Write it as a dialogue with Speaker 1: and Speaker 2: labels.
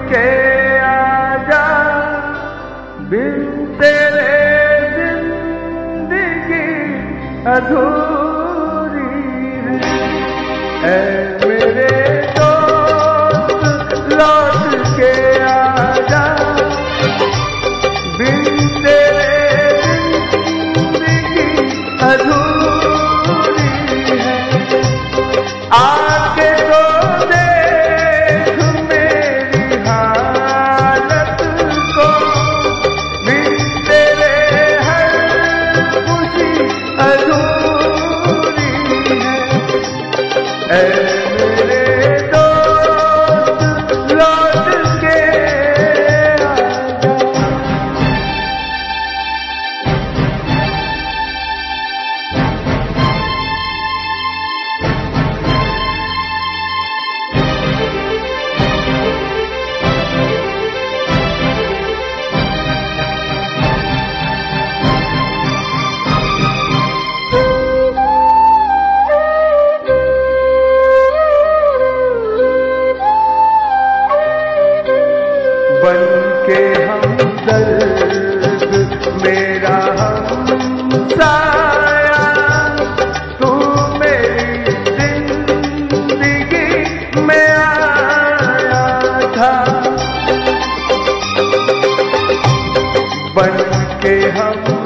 Speaker 1: के आजा, बिन तेरे जिंदगी अधूरी है। ऐ मेरे दोस्त लौट के आजा, बिन तेरे जिंदगी अधूरी है। आके तो देख मेरी हालत को, बिन तेरे हर खुशी अधूरी है। ऐ मेरे दोस्त लौट के बन के हमदर्द मेरा हमसाया, तू मेरी जिंदगी में आया था। बन के हम